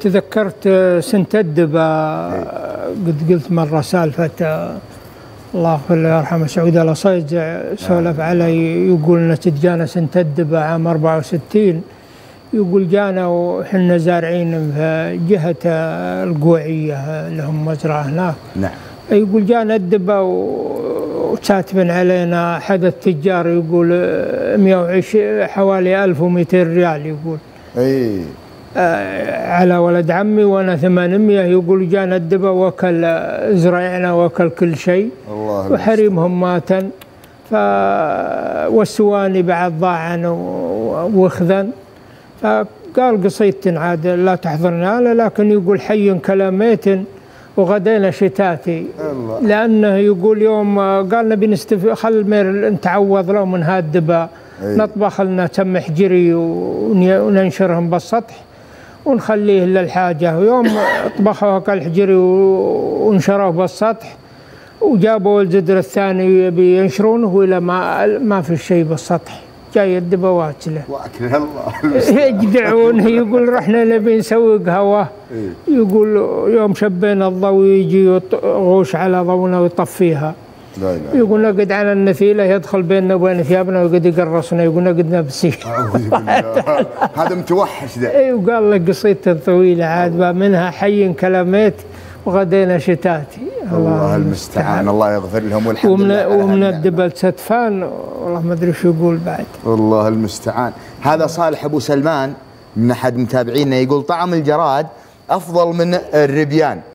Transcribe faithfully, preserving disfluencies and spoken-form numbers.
تذكرت سنة الدبا، قد قلت مرة سالفة الله يغفر له ويرحمه سعود الأصيج سولف علي، يقول لنا جانا سنة الدبا عام أربعة وستين، يقول جانا وحنا زارعين في جهة القوعية لهم مزرعة هناك. نعم. يقول جانا الدبا وكاتبين علينا أحد التجار يقول مئة وعشرين حوالي ألف ومئتين ريال يقول. اي آه على ولد عمي وانا ثمانمئة، يقول جانا الدبا وكل زرعنا وكل كل شيء وحريمهم ماتن، ف والسواني بعد ضاعن وخذن. فقال قصيدة عاد لا تحضرنا، لكن يقول حي كلاميت وغدينا شتاتي الله. لانه يقول يوم قال نبي نستف خل نتعوض له من هالدبا، نطبخ لنا تم حجري وننشرهم بالسطح ونخليه للحاجه. ويوم طبخوا كالحجري ونشروه بالسطح وجابوا الجدر الثاني يبي ينشرونه ولا ما ما في شيء بالسطح، جاي الدبا واكله واكله الله يجدعونه. يقول رحنا نبي نسوي قهوه، يقول يوم شبينا الضوء يجي يغوش على ضونا ويطفيها. لا لا. يقول نقعد على النثيله يدخل بيننا وبين ثيابنا ويقعد يقرصنا، يقول نقعد نبسي. هذا متوحش ذا. اي وقال لك قصيدة طويله عاد منها حي كلاميت وغدينا شتاتي. الله المستعان، الله يغفر لهم والحمد ومن لله. ومن الدبل ستفان والله ما ادري شو يقول بعد. الله المستعان. هذا صالح ابو سلمان من احد متابعينا يقول طعم الجراد افضل من الربيان.